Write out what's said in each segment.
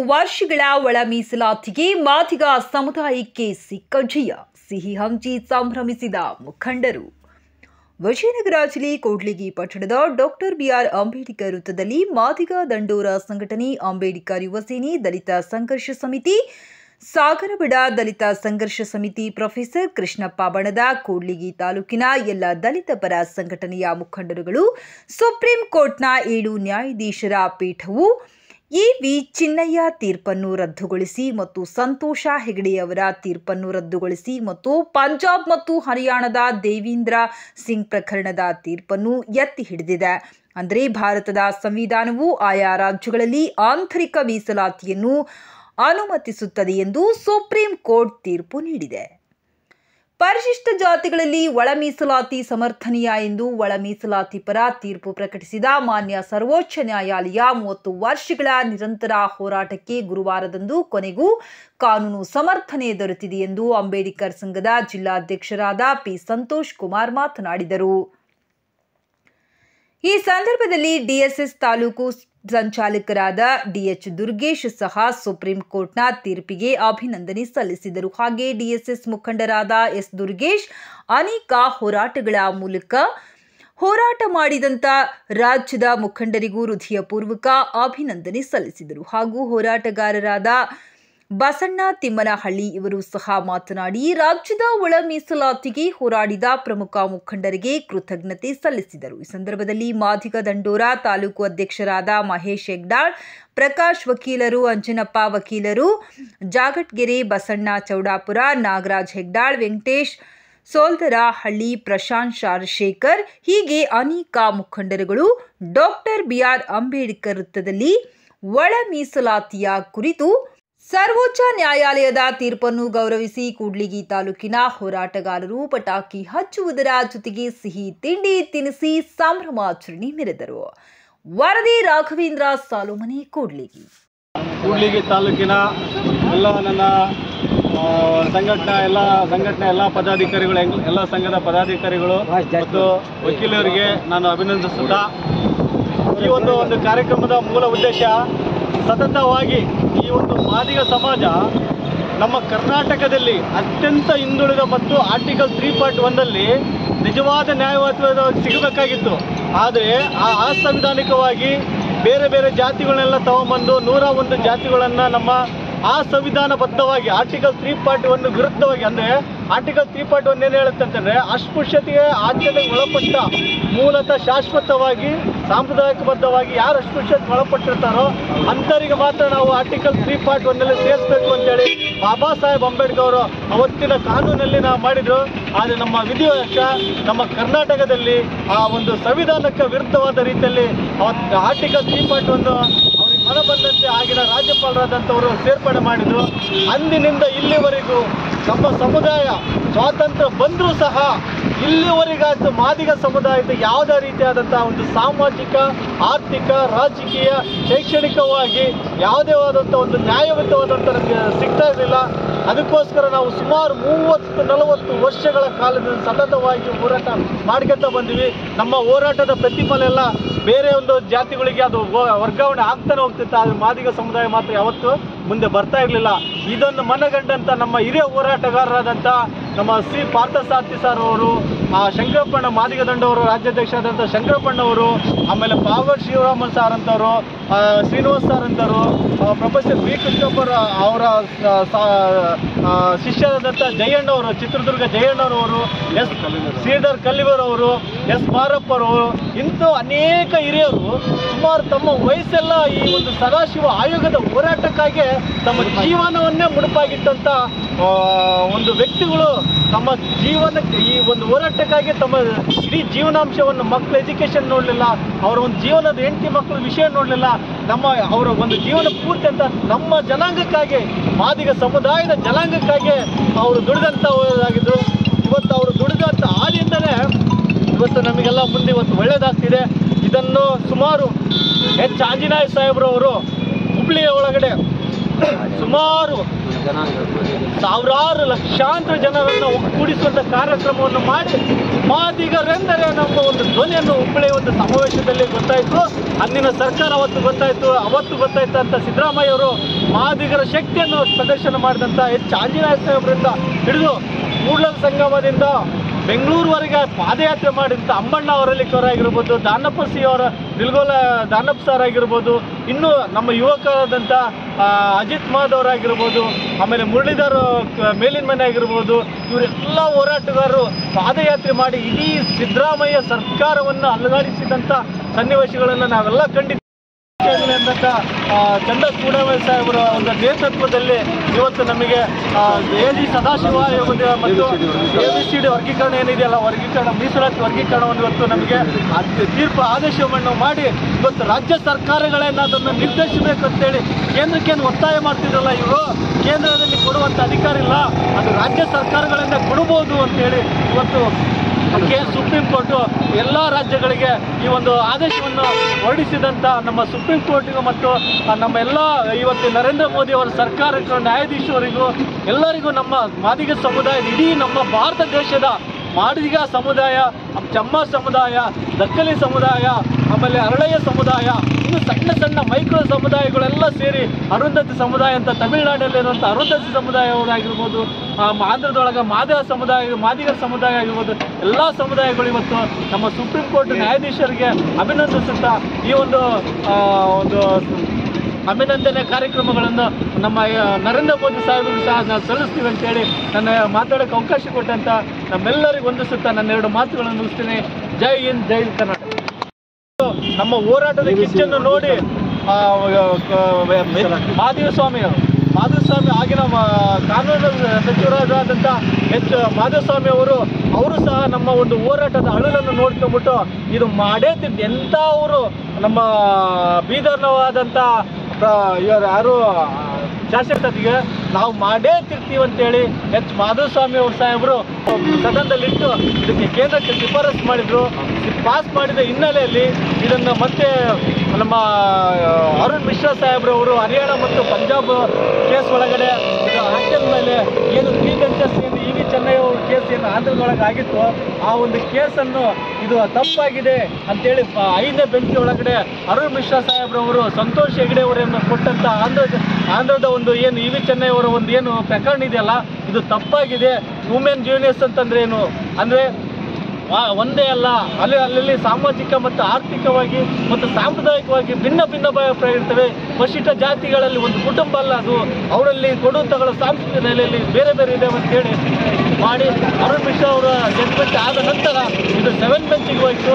ವರ್ಷಗಳ ಒಳ ಮೀಸಲಾತಿಗೆ ಮಾದಿಗ ಸಮುದಾಯಕ್ಕೆ ಸಿಕ್ಕ ಜಯ, ಸಿಹಿ ಹಂಚಿ ಸಂಭ್ರಮಿಸಿದ ಮುಖಂಡರು. ವಿಜಯನಗರ ಜಿಲ್ಲೆ ಕೂಡ್ಲಿಗಿ ಪಟ್ಟಣದ ಡಾಕ್ಟರ್ ಬಿಆರ್ ಅಂಬೇಡ್ಕರ್ ವೃತ್ತದಲ್ಲಿ ಮಾದಿಗ ದಂಡೋರ ಸಂಘಟನೆ, ಅಂಬೇಡ್ಕರ್ ಯುವ ಸೇನೆ, ದಲಿತ ಸಂಘರ್ಷ ಸಮಿತಿ, ಸಾಗರಬಡ ದಲಿತ ಸಂಘರ್ಷ ಸಮಿತಿ, ಪ್ರೊಫೆಸರ್ ಕೃಷ್ಣಪ್ಪ ಬಣದ ಕೂಡ್ಲಿಗಿ ತಾಲೂಕಿನ ಎಲ್ಲ ದಲಿತ ಪರ ಸಂಘಟನೆಯ ಮುಖಂಡರುಗಳು, ಸುಪ್ರೀಂ ಕೋರ್ಟ್ನ 7 ನ್ಯಾಯಾಧೀಶರ ಪೀಠವು ಇ.ವಿ. ಚಿನ್ನಯ್ಯ ತೀರ್ಪನ್ನು ರದ್ದುಗೊಳಿಸಿ ಮತ್ತು ಸಂತೋಷ ಹೆಗಡೆಯವರ ತೀರ್ಪನ್ನು ರದ್ದುಗೊಳಿಸಿ ಮತ್ತು ಪಂಜಾಬ್ ಮತ್ತು ಹರಿಯಾಣದ ದೇವೇಂದ್ರ ಸಿಂಗ್ ಪ್ರಕರಣದ ತೀರ್ಪನ್ನು ಎತ್ತಿ ಹಿಡಿದಿದೆ. ಅಂದರೆ ಭಾರತದ ಸಂವಿಧಾನವು ಆಯಾ ರಾಜ್ಯಗಳಲ್ಲಿ ಆಂತರಿಕ ಮೀಸಲಾತಿಯನ್ನು ಅನುಮತಿಸುತ್ತದೆ ಎಂದು ಸುಪ್ರೀಂ ಕೋರ್ಟ್ ತೀರ್ಪು ನೀಡಿದೆ. ಪರಿಶಿಷ್ಟ ಜಾತಿಗಳಲ್ಲಿ ಒಳ ಮೀಸಲಾತಿ ಸಮರ್ಥನೀಯ ಎಂದು ಒಳ ಮೀಸಲಾತಿ ಪರ ತೀರ್ಪು ಪ್ರಕಟಿಸಿದ ಮಾನ್ಯ ಸರ್ವೋಚ್ಚ ನ್ಯಾಯಾಲಯ 30 ವರ್ಷಗಳ ನಿರಂತರ ಹೋರಾಟಕ್ಕೆ ಗುರುವಾರದಂದು ಕೊನೆಗೂ ಕಾನೂನು ಸಮರ್ಥನೆ ದೊರೆತಿದೆ ಎಂದು ಅಂಬೇಡ್ಕರ್ ಸಂಘದ ಜಿಲ್ಲಾಧ್ಯಕ್ಷರಾದ ಪಿ. ಸಂತೋಷ್ ಕುಮಾರ್ ಮಾತನಾಡಿದರು. ಈ ಸಂದರ್ಭದಲ್ಲಿ ಡಿಎಸ್ಎಸ್ ತಾಲೂಕು ಸಂಚಾಲಕರಾದ ಡಿಎಚ್ ದುರ್ಗೇಶ್ ಸಹ ಸುಪ್ರೀಂ ಕೋರ್ಟ್ನ ತೀರ್ಪಿಗೆ ಅಭಿನಂದನೆ ಸಲ್ಲಿಸಿದರು. ಹಾಗೆ ಡಿಎಸ್ಎಸ್ ಮುಖಂಡರಾದ ಎಸ್ ದುರ್ಗೇಶ್ ಅನೇಕ ಹೋರಾಟಗಳ ಮೂಲಕ ಹೋರಾಟ ಮಾಡಿದಂತ ರಾಜ್ಯದ ಮುಖಂಡರಿಗೂ ಹೃದಯಪೂರ್ವಕ ಅಭಿನಂದನೆ ಸಲ್ಲಿಸಿದರು. ಹಾಗೂ ಹೋರಾಟಗಾರರಾದ ಬಸಣ್ಣ ತಿಮ್ಮನಹಳ್ಳಿ ಇವರು ಸಹ ಮಾತನಾಡಿ ರಾಜ್ಯದ ಒಳ ಮೀಸಲಾತಿಗೆ ಹೋರಾಡಿದ ಪ್ರಮುಖ ಮುಖಂಡರಿಗೆ ಕೃತಜ್ಞತೆ ಸಲ್ಲಿಸಿದರು. ಈ ಸಂದರ್ಭದಲ್ಲಿ ಮಾದಿಗ ದಂಡೋರ ತಾಲೂಕು ಅಧ್ಯಕ್ಷರಾದ ಮಹೇಶ್ ಹೆಗ್ಡಾಳ್, ಪ್ರಕಾಶ್ ವಕೀಲರು, ಅಂಜನಪ್ಪ ವಕೀಲರು, ಜಾಗಟ್ಗೆರೆ ಬಸಣ್ಣ ಚೌಡಾಪುರ, ನಾಗರಾಜ್ ಹೆಗ್ಡಾಳ್, ವೆಂಕಟೇಶ್ ಸೋಲ್ದರಹಳ್ಳಿ, ಪ್ರಶಾಂತ್ ಶಾರಶೇಖರ್ ಹೀಗೆ ಅನೇಕ ಮುಖಂಡರುಗಳು ಡಾಕ್ಟರ್ ಬಿಆರ್ ಅಂಬೇಡ್ಕರ್ ವೃತ್ತದಲ್ಲಿ ಒಳ ಮೀಸಲಾತಿಯ ಕುರಿತು ಸರ್ವೋಚ್ಚ ನ್ಯಾಯಾಲಯದ ತೀರ್ಪನ್ನು ಗೌರವಿಸಿ ಕೂಡ್ಲಿಗಿ ತಾಲೂಕಿನ ಹೋರಾಟಗಾರರು ಪಟಾಕಿ ಹಚ್ಚುವುದರ ಜೊತೆಗೆ ಸಿಹಿ ತಿಂಡಿ ತಿನಿಸಿ ಸಂಭ್ರಮಾಚರಣೆ ಮೆರೆದರು. ವರದಿ ರಾಘವೇಂದ್ರ ಸಾಲುಮನಿ, ಕೂಡ್ಲಿಗಿ. ಕೂಡ್ಲಿಗಿ ತಾಲೂಕಿನ ಎಲ್ಲ ನನ್ನ ಸಂಘಟನೆ ಎಲ್ಲ ಪದಾಧಿಕಾರಿಗಳು, ಎಲ್ಲ ಸಂಘದ ಪದಾಧಿಕಾರಿಗಳು ಮತ್ತು ವಕೀಲರಿಗೆ ನಾನು ಅಭಿನಂದಿಸುತ್ತಾ, ಈ ಒಂದು ಕಾರ್ಯಕ್ರಮದ ಮೂಲ ಉದ್ದೇಶ ಸತತವಾಗಿ ಈ ಒಂದು ಮಾದಿಗ ಸಮಾಜ ನಮ್ಮ ಕರ್ನಾಟಕದಲ್ಲಿ ಅತ್ಯಂತ ಹಿಂದುಳಿದ ಮತ್ತು ಆರ್ಟಿಕಲ್ 3.1 ನಿಜವಾದ ನ್ಯಾಯವಾದ ಸಿಗಬೇಕಾಗಿತ್ತು. ಆದರೆ ಅಸಂವಿಧಾನಿಕವಾಗಿ ಬೇರೆ ಬೇರೆ ಜಾತಿಗಳನ್ನೆಲ್ಲ ತಗೊಂಬಂದು 101 ಜಾತಿಗಳನ್ನು ನಮ್ಮ ಅಸಂವಿಧಾನಬದ್ಧವಾಗಿ ಆರ್ಟಿಕಲ್ 3.1 ವಿರುದ್ಧವಾಗಿ, ಅಂದರೆ ಆರ್ಟಿಕಲ್ 3.1 ಏನು ಹೇಳುತ್ತೆ ಅಂತಂದರೆ ಅಸ್ಪೃಶ್ಯತೆಗೆ ಆದ್ಯತೆಗೆ ಒಳಪಟ್ಟ ಮೂಲತಃ ಶಾಶ್ವತವಾಗಿ ಸಾಂಪ್ರದಾಯಿಕಬದ್ಧವಾಗಿ ಯಾರು ಅಸ್ಪೃಶ್ಯತೆಗೆ ಒಳಪಟ್ಟಿರ್ತಾರೋ ಅಂಥವರಿಗೆ ಮಾತ್ರ ನಾವು ಆರ್ಟಿಕಲ್ 3.1 ಸೇರಿಸಬೇಕು ಅಂತೇಳಿ ಬಾಬಾ ಸಾಹೇಬ್ ಅಂಬೇಡ್ಕರ್ ಅವರು ಅವತ್ತಿನ ಕಾನೂನಲ್ಲಿ ನಾವು ಮಾಡಿದ್ರು. ಆದರೆ ನಮ್ಮ ವಿಧಿವಶ ನಮ್ಮ ಕರ್ನಾಟಕದಲ್ಲಿ ಆ ಒಂದು ಸಂವಿಧಾನಕ್ಕೆ ವಿರುದ್ಧವಾದ ರೀತಿಯಲ್ಲಿ ಅವತ್ತು ಆರ್ಟಿಕಲ್ 3.1 ಅವ್ರಿಗೆ ಮನ ಬಂದಂತೆ ಆಗಿನ ರಾಜ್ಯಪಾಲರಾದಂಥವರು ಸೇರ್ಪಡೆ ಮಾಡಿದ್ರು. ಅಂದಿನಿಂದ ಇಲ್ಲಿವರೆಗೂ ನಮ್ಮ ಸಮುದಾಯ ಸ್ವಾತಂತ್ರ್ಯ ಬಂದರೂ ಸಹ ಇಲ್ಲಿವರೆಗಾಯ್ತು ಮಾದಿಗ ಸಮುದಾಯದ ಯಾವುದೇ ರೀತಿಯಾದಂತಹ ಒಂದು ಸಾಮಾಜಿಕ, ಆರ್ಥಿಕ, ರಾಜಕೀಯ, ಶೈಕ್ಷಣಿಕವಾಗಿ ಯಾವುದೇ ಆದಂಥ ಒಂದು ನ್ಯಾಯಯುತವಾದಂಥ ಸಿಗ್ತಾ ಇರಲಿಲ್ಲ. ಅದಕ್ಕೋಸ್ಕರ ನಾವು ಸುಮಾರು 30-40 ವರ್ಷಗಳ ಕಾಲದಿಂದ ಸತತವಾಗಿ ಹೋರಾಟ ಮಾಡ್ಕೊತಾ ಬಂದಿವಿ. ನಮ್ಮ ಹೋರಾಟದ ಪ್ರತಿಫಲ ಎಲ್ಲ ಬೇರೆ ಒಂದು ಜಾತಿಗಳಿಗೆ ಅದು ವರ್ಗಾವಣೆ ಆಗ್ತಾನೆ ಹೋಗ್ತಿತ್ತು. ಆದರೆ ಮಾದಿಗ ಸಮುದಾಯ ಮಾತ್ರ ಯಾವತ್ತೂ ಮುಂದೆ ಬರ್ತಾ ಇರಲಿಲ್ಲ. ಇದನ್ನು ಮನಗಂಡಂಥ ನಮ್ಮ ಹಿರಿಯ ಹೋರಾಟಗಾರರಾದಂಥ ನಮ್ಮ ಶ್ರೀ ಪಾರ್ಥಸಾರಥಿ ಸರ್ ಅವರು, ಶಂಕರಪ್ಪಣ್ಣ ಮಾದಿಗ ದಂಡವರು ರಾಜ್ಯಾಧ್ಯಕ್ಷರಾದಂಥ ಶಂಕರಪ್ಪಣ್ಣವರು, ಆಮೇಲೆ ಪಾವಗಡ್ ಶಿವರಾಮನ್ ಸಾರ್ ಅಂತವರು, ಶ್ರೀನಿವಾಸ್ ಸಾರ್ ಅಂತವರು, ಪ್ರೊಫೆಸರ್ ಬಿ ಕೃಷ್ಣಪ್ಪರ ಅವರ ಶಿಷ್ಯರಾದಂಥ ಜಯಣ್ಣವರು, ಚಿತ್ರದುರ್ಗ ಜಯಣ್ಣರವರು, ಎಸ್ ಶ್ರೀಧರ್ ಕಲ್ಲಿವರವರು, ಎಸ್ ಮಾರಪ್ಪರವರು, ಇಂಥ ಅನೇಕ ಹಿರಿಯರು ಸುಮಾರು ತಮ್ಮ ವಯಸ್ಸೆಲ್ಲ ಈ ಒಂದು ಸದಾಶಿವ ಆಯೋಗದ ಹೋರಾಟಕ್ಕಾಗಿ ತಮ್ಮ ಜೀವನವನ್ನೇ ಮುಡುಪಾಗಿಟ್ಟಂಥ ಒಂದು ವ್ಯಕ್ತಿಗಳು ತಮ್ಮ ಜೀವನಕ್ಕೆ ಈ ಒಂದು ಹೋರಾಟಕ್ಕಾಗಿ ತಮ್ಮ ಇಡೀ ಜೀವನಾಂಶವನ್ನು, ಮಕ್ಕಳ ಎಜುಕೇಷನ್ ನೋಡಲಿಲ್ಲ, ಅವರ ಒಂದು ಜೀವನದ ಹೆಂಡತಿ ಮಕ್ಕಳ ವಿಷಯ ನೋಡಲಿಲ್ಲ, ಅವರ ಒಂದು ಜೀವನ ಪೂರ್ತಿ ಅಂತ ನಮ್ಮ ಜನಾಂಗಕ್ಕಾಗಿ, ಮಾದಿಗ ಸಮುದಾಯದ ಜನಾಂಗಕ್ಕಾಗಿ ಅವರು ದುಡಿದಂಥವರಾಗಿದ್ದರು. ಇವತ್ತು ಅವರು ದುಡಿದಂಥ ಹಾದಿಯಿಂದಲೇ ಇವತ್ತು ನಮಗೆಲ್ಲ ಮುಂದೆ ಇವತ್ತು ಒಳ್ಳೆಯದಾಗ್ತಿದೆ. ಇದನ್ನು ಸುಮಾರು ಎಚ್ ಆಂಜನೇಯ ಸಾಹೇಬ್ರವರು ಹುಬ್ಳಿಯ ಒಳಗಡೆ ಸುಮಾರು ಸಾವಿರಾರು ಲಕ್ಷಾಂತರ ಜನರನ್ನು ಒಗ್ಗೂಡಿಸುವಂಥ ಕಾರ್ಯಕ್ರಮವನ್ನು ಮಾಡಿ ಮಾದಿಗರೆಂದರೆ ನಮ್ಮ ಒಂದು ಧ್ವನಿಯನ್ನು ಹುಬ್ಬಳ್ಳಿ ಒಂದು ಸಮಾವೇಶದಲ್ಲಿ ಗೊತ್ತಾಯಿತು. ಅಂದಿನ ಸರ್ಕಾರ ಅವತ್ತು ಗೊತ್ತಾಯಿತು ಅಂತ ಸಿದ್ದರಾಮಯ್ಯ ಅವರು ಮಾದಿಗರ ಶಕ್ತಿಯನ್ನು ಪ್ರದರ್ಶನ ಮಾಡಿದಂಥ ಆಂಜನೇಯ ಸಾಹೇಬರಿಂದ ಹಿಡಿದು ಕೂಡಲ ಸಂಗಮದಿಂದ ಬೆಂಗಳೂರುವರೆಗೆ ಪಾದಯಾತ್ರೆ ಮಾಡಿದಂಥ ಅಂಬಣ್ಣ ಅವರಲ್ಲಿಯವರಾಗಿರ್ಬೋದು, ದಾನಪ್ಪ ಸಿ ಅವರ ನಿಲ್ಗೋಲ ದಾನಪ್ಪ ಸರ್ ಆಗಿರ್ಬೋದು, ಇನ್ನು ನಮ್ಮ ಯುವಕರಾದಂಥ ಅಜಿತ್ ಮಾಧವರಾಗಿರ್ಬೋದು, ಆಮೇಲೆ ಮುರಳೀಧರ್ ಮೇಲಿನ ಮನೆ ಆಗಿರ್ಬೋದು, ಇವರೆಲ್ಲ ಹೋರಾಟಗಾರರು ಪಾದಯಾತ್ರೆ ಮಾಡಿ ಇಡೀ ಸಿದ್ದರಾಮಯ್ಯ ಸರ್ಕಾರವನ್ನು ಅಲುಗಾಡಿಸಿದಂಥ ಸನ್ನಿವೇಶಗಳನ್ನು ನಾವೆಲ್ಲ ಕಂಡಿದ್ದೀವಿ. ಚಂದ ಚೂಡಾಮಣಿ ಸಾಹೇಬರ ಒಂದು ನೇತೃತ್ವದಲ್ಲಿ ಇವತ್ತು ನಮಗೆ AG ಸದಾಶಿವ ಮತ್ತು ABCD ವರ್ಗೀಕರಣ ಏನಿದೆಯಲ್ಲ, ಮೀಸಲಾತಿ ವರ್ಗೀಕರಣವನ್ನು ಇವತ್ತು ನಮಗೆ ತೀರ್ಪು ಆದೇಶವನ್ನು ಮಾಡಿ ಇವತ್ತು ರಾಜ್ಯ ಸರ್ಕಾರಗಳೇನು ಅದನ್ನು ನಿರ್ದೇಶಿಸಬೇಕಂತೇಳಿ ಕೇಂದ್ರಕ್ಕೇನು ಒತ್ತಾಯ ಮಾಡ್ತಿದ್ರಲ್ಲ, ಇವರು ಕೇಂದ್ರದಲ್ಲಿ ಕೊಡುವಂಥ ಅಧಿಕಾರ ಇಲ್ಲ, ಅದು ರಾಜ್ಯ ಸರ್ಕಾರಗಳಿಂದ ಕೊಡಬಹುದು ಅಂತೇಳಿ ಇವತ್ತು ಸುಪ್ರೀಂ ಕೋರ್ಟು ಎಲ್ಲ ರಾಜ್ಯಗಳಿಗೆ ಈ ಒಂದು ಆದೇಶವನ್ನು ಹೊರಡಿಸಿದಂಥ ನಮ್ಮ ಸುಪ್ರೀಂ ಕೋರ್ಟಿಗೂ ಮತ್ತು ನಮ್ಮ ಎಲ್ಲ ಇವತ್ತು ನರೇಂದ್ರ ಮೋದಿ ಅವರ ಸರ್ಕಾರಕ್ಕೂ ನ್ಯಾಯಾಧೀಶರಿಗೂ ಎಲ್ಲರಿಗೂ ನಮ್ಮ ಮಾದಿಗ ಸಮುದಾಯದ ಇಡೀ ನಮ್ಮ ಭಾರತ ದೇಶದ ಮಾದಿಗ ಸಮುದಾಯ, ಚಮ್ಮ ಸಮುದಾಯ, ದಕ್ಕಲಿ ಸಮುದಾಯ, ಆಮೇಲೆ ಅರಳಯ್ಯ ಸಮುದಾಯ, ಇನ್ನು ಸಣ್ಣ ಸಣ್ಣ ಮೈಕ್ರೋ ಸಮುದಾಯಗಳೆಲ್ಲ ಸೇರಿ ಅರುಂಧತಿ ಸಮುದಾಯ ಅಂತ ತಮಿಳುನಾಡಲ್ಲಿರುವಂಥ ಅರುಂಧತಿ ಸಮುದಾಯವರಾಗಿರ್ಬೋದು, ಆಂಧ್ರದೊಳಗೆ ಮಾದಿಗರ ಸಮುದಾಯ ಆಗಿರ್ಬೋದು, ಎಲ್ಲ ಸಮುದಾಯಗಳು ಇವತ್ತು ನಮ್ಮ ಸುಪ್ರೀಂ ಕೋರ್ಟ್ ನ್ಯಾಯಾಧೀಶರಿಗೆ ಅಭಿನಂದಿಸುತ್ತಾ ಈ ಒಂದು ಅಭಿನಂದನೆ ಕಾರ್ಯಕ್ರಮಗಳನ್ನು ನಮ್ಮ ನರೇಂದ್ರ ಮೋದಿ ಸಾಹೇಬರು ಸಹ ನಾವು ಸಲ್ಲಿಸ್ತೀವಿ ಅಂತೇಳಿ ನನ್ನ ಮಾತಾಡೋಕ್ಕೆ ಅವಕಾಶ ಕೊಟ್ಟಂತ ನಮ್ಮೆಲ್ಲರಿಗೂ ವಂದಿಸುತ್ತಾ ನನ್ನ 2 ಮಾತುಗಳನ್ನು ಮುಗಿಸ್ತೀನಿ. ಜೈ ಹಿಂದ್, ಜೈ ಕರ್ನಾಟಕ. ನಮ್ಮ ಹೋರಾಟದ ಕಿಚ್ಚನ್ನು ನೋಡಿ ಮಾಧುಸ್ವಾಮಿ ಆಗಿನ ಕಾನೂನು ಸಚಿವರಾದಂಥ ಮಾಧುಸ್ವಾಮಿ ಅವರು ಸಹ ನಮ್ಮ ಒಂದು ಹೋರಾಟದ ಅಳಲನ್ನು ನೋಡ್ಕೊಂಡ್ಬಿಟ್ಟು ಇದು ಮಾಡೇ ಎಂಥ ಅವರು ನಮ್ಮ ಬೀದರ್ನವಾದಂಥ ಯಾರು ಶಾಸಕರಿಗೆ ನಾವು ಮಾಡೇ ತಿರ್ತೀವಿ ಅಂತೇಳಿ ಮಾಧುಸ್ವಾಮಿ ಅವ್ರ ಸಾಹೇಬರು ಸದನದಲ್ಲಿಟ್ಟು ಇದಕ್ಕೆ ಕೇಂದ್ರಕ್ಕೆ ಶಿಫಾರಸು ಮಾಡಿದ್ರು. ಪಾಸ್ ಮಾಡಿದ ಹಿನ್ನೆಲೆಯಲ್ಲಿ ಇದನ್ನು ಮತ್ತೆ ನಮ್ಮ ಅರುಣ್ ಮಿಶ್ರಾ ಸಾಹೇಬ್ರವರು ಹರಿಯಾಣ ಮತ್ತು ಪಂಜಾಬ್ ಕೇಸ್ ಒಳಗಡೆ ಇದು ಹಾಕಿದ ಮೇಲೆ ಏನು 3 ಜಡ್ಜಸ್ ಏನು EV ಚೆನ್ನೈ ಅವ್ರ ಕೇಸ್ ಏನು ಆಂಧ್ರದೊಳಗೆ ಆಗಿತ್ತು, ಆ ಒಂದು ಕೇಸನ್ನು ಇದು ತಪ್ಪಾಗಿದೆ ಅಂತೇಳಿ 5ನೇ ಬೆಂಚ್ ಒಳಗಡೆ ಅರುಣ್ ಮಿಶ್ರಾ ಸಾಹೇಬ್ರವರು ಸಂತೋಷ್ ಹೆಗ್ಡೆ ಅವರನ್ನು ಕೊಟ್ಟಂಥ ಆಂಧ್ರದ ಒಂದು ಏನು EV ಚೆನ್ನೈ ಅವರ ಒಂದು ಏನು ಪ್ರಕರಣ ಇದೆಯಲ್ಲ, ಇದು ತಪ್ಪಾಗಿದೆ. ವುಮೆನ್ ಜೂನಿಯರ್ಸ್ ಅಂತಂದ್ರೆ ಏನು ಅಂದರೆ ಒಂದೇ ಅಲ್ಲ, ಅಲ್ಲಿ ಸಾಮಾಜಿಕ ಮತ್ತು ಆರ್ಥಿಕವಾಗಿ ಮತ್ತು ಸಾಂಪ್ರದಾಯಿಕವಾಗಿ ಭಿನ್ನ ಅಭಿಪ್ರಾಯ ಇರ್ತವೆ. ಪರಿಶಿಷ್ಟ ಜಾತಿಗಳಲ್ಲಿ ಒಂದು ಕುಟುಂಬ ಅಲ್ಲ ಅದು, ಅವರಲ್ಲಿ ಕೊಡುವಂಥಗಳ ಸಾಂಸ್ಕೃತಿಕ ನೆಲೆಯಲ್ಲಿ ಬೇರೆ ಬೇರೆ ಇದೆ ಅಂತೇಳಿ ಮಾಡಿ ಅರುಣ್ ಮಿಶ್ರಾ ಅವರ ಜಡ್ಜ್ಮೆಂಟ್ ಆದ ನಂತರ ಇದು 7 ಬೆಂಚಿಗೆ ಹೋಯಿತು.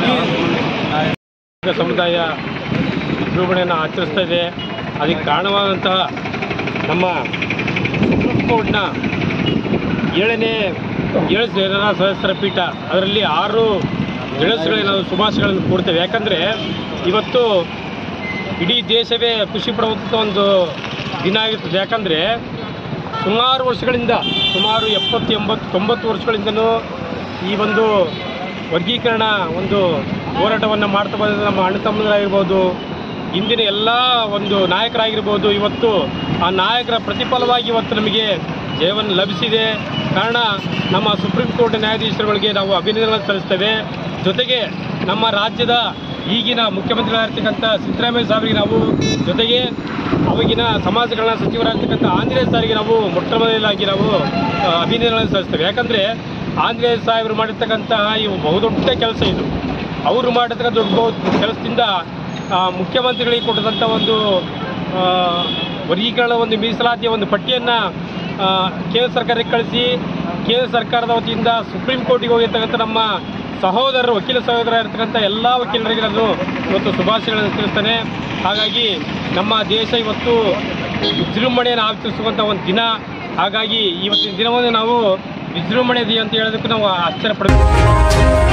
ಈ ಸಮುದಾಯ ವಿಜೃಂಭಣೆಯನ್ನು ಆಚರಿಸ್ತಾ ಇದೆ. ಅದಕ್ಕೆ ಕಾರಣವಾದಂತಹ ನಮ್ಮ ಸುಪ್ರೀಂ ಕೋರ್ಟ್ನ 7 ಜನರ ಸದಸ್ಯರ ಪೀಠ, ಅದರಲ್ಲಿ 6 ಜಡ್ಜ್ಗಳಿಗೆ ನಾವು ಶುಭಾಶಯಗಳನ್ನು ಕೊಡ್ತೇವೆ. ಯಾಕಂದರೆ ಇವತ್ತು ಇಡೀ ದೇಶವೇ ಖುಷಿ ಪಡುವಂಥ ಒಂದು ದಿನ ಆಗಿರ್ತದೆ. ಯಾಕಂದರೆ ಸುಮಾರು ವರ್ಷಗಳಿಂದ, ಸುಮಾರು 70, 80, 90 ವರ್ಷಗಳಿಂದಲೂ ಈ ಒಂದು ವರ್ಗೀಕರಣ ಒಂದು ಹೋರಾಟವನ್ನು ಮಾಡ್ತಾ ಬಂದ ನಮ್ಮ ಅಣ್ಣ ತಮ್ಮಂದಿರಾಗಿರ್ಬೋದು, ಇಂದಿನ ಎಲ್ಲ ಒಂದು ನಾಯಕರಾಗಿರ್ಬೋದು, ಇವತ್ತು ಆ ನಾಯಕರ ಪ್ರತಿಫಲವಾಗಿ ಇವತ್ತು ನಮಗೆ ಜಯವನ್ನು ಲಭಿಸಿದೆ. ಕಾರಣ ನಮ್ಮ ಸುಪ್ರೀಂ ಕೋರ್ಟ್ ನ್ಯಾಯಾಧೀಶರುಗಳಿಗೆ ನಾವು ಅಭಿನಂದನೆ ಸಲ್ಲಿಸ್ತೇವೆ. ಜೊತೆಗೆ ನಮ್ಮ ರಾಜ್ಯದ ಈಗಿನ ಮುಖ್ಯಮಂತ್ರಿಗಳಾಗಿರ್ತಕ್ಕಂಥ ಸಿದ್ದರಾಮಯ್ಯ ಸಾಹೇಬರಿಗೆ ನಾವು, ಜೊತೆಗೆ ಅವಾಗಿನ ಸಮಾಜ ಕಲ್ಯಾಣ ಸಚಿವರಾಗಿರ್ತಕ್ಕಂಥ ಆಂಜನೇಯ ಸಾರಿಗೆ ನಾವು ಮೊಟ್ಟಮೊದಲಾಗಿ ನಾವು ಅಭಿನಂದನೆ ಸಲ್ಲಿಸ್ತೇವೆ. ಯಾಕಂದರೆ ಆಂಜನೇಯ ಸಾಹೇಬರು ಮಾಡಿರ್ತಕ್ಕಂತಹ ಈ ಬಹುದೊಡ್ಡ ಕೆಲಸ ಇದು. ಅವರು ಮಾಡಿರ್ತಕ್ಕಂಥ ದೊಡ್ಡ ಕೆಲಸದಿಂದ ಮುಖ್ಯಮಂತ್ರಿಗಳಿಗೆ ಕೊಟ್ಟಂಥ ಒಂದು ವರ್ಗೀಕರಣ ಒಂದು ಮೀಸಲಾತಿಯ ಒಂದು ಪಟ್ಟಿಯನ್ನು ಕೇಂದ್ರ ಸರ್ಕಾರಕ್ಕೆ ಕಳಿಸಿ, ಕೇಂದ್ರ ಸರ್ಕಾರದ ವತಿಯಿಂದ ಸುಪ್ರೀಂ ಕೋರ್ಟಿಗೆ ಹೋಗಿರ್ತಕ್ಕಂಥ ನಮ್ಮ ಸಹೋದರರು, ವಕೀಲ ಸಹೋದರರಿರ್ತಕ್ಕಂಥ ಎಲ್ಲ ವಕೀಲರಿಗೆ ನಾನು ಇವತ್ತು ಶುಭಾಶಯಗಳನ್ನು ತಿಳಿಸ್ತೇನೆ. ಹಾಗಾಗಿ ನಮ್ಮ ದೇಶ ಇವತ್ತು ವಿಜೃಂಭಣೆಯನ್ನು ಆಚರಿಸುವಂಥ ಒಂದು ದಿನ. ಹಾಗಾಗಿ ಇವತ್ತಿನ ದಿನವನ್ನು ನಾವು ವಿಜೃಂಭಣೆ ದಿನ ಅಂತ ಹೇಳೋದಕ್ಕೆ ನಾವು ಆಶ್ಚರ್ಯ ಪಡಬೇಕು.